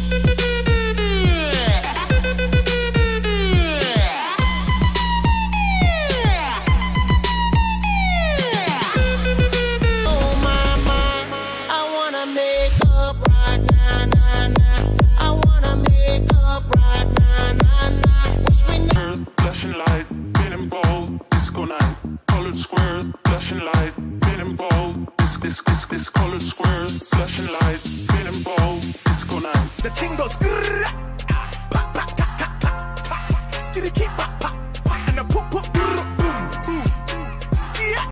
The ting goes grrr, pop, pop, tap, tap, tap, pop, skitty keep pop, pop, pop, and the poop, poop, boom, boom, boom, skia.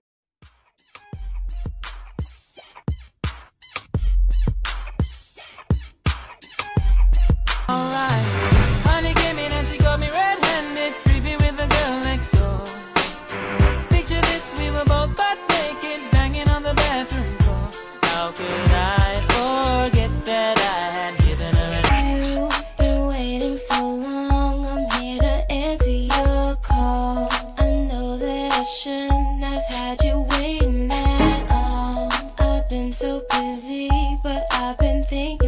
Alright, honey came in and she got me red-handed, creepy with the girl next door. Picture this, we were both butt naked, banging on the bathroom floor. How could I forget that I had given her an... You've been waiting so long, I'm here to answer your call. I know that I shouldn't have had you waiting at all. I've been so busy, but I've been thinking